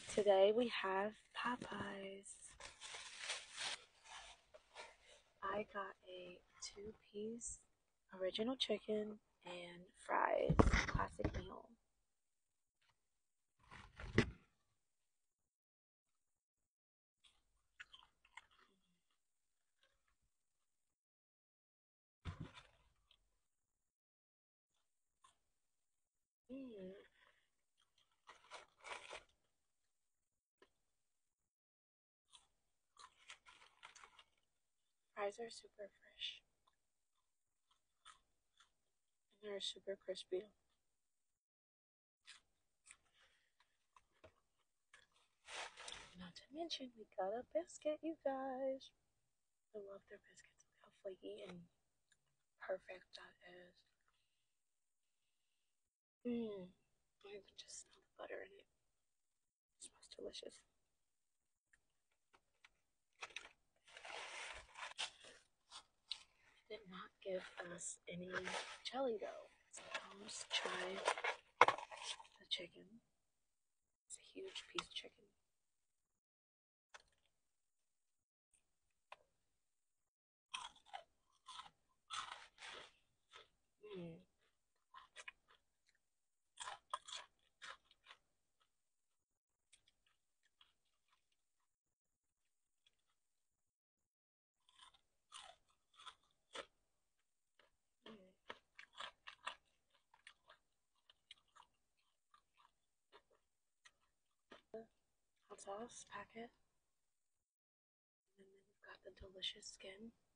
Today we have Popeyes. I got a two-piece original chicken and fries, classic meal. Mm. Fries are super fresh and they're super crispy. Not to mention, we got a biscuit, you guys. I love their biscuits. Look how flaky and perfect that is. I can just smell the butter in it. It smells delicious. Did not give us any jelly though. So let's try the chicken. It's a huge piece of chicken. Mm. Hot sauce packet. And then we've got the delicious skin.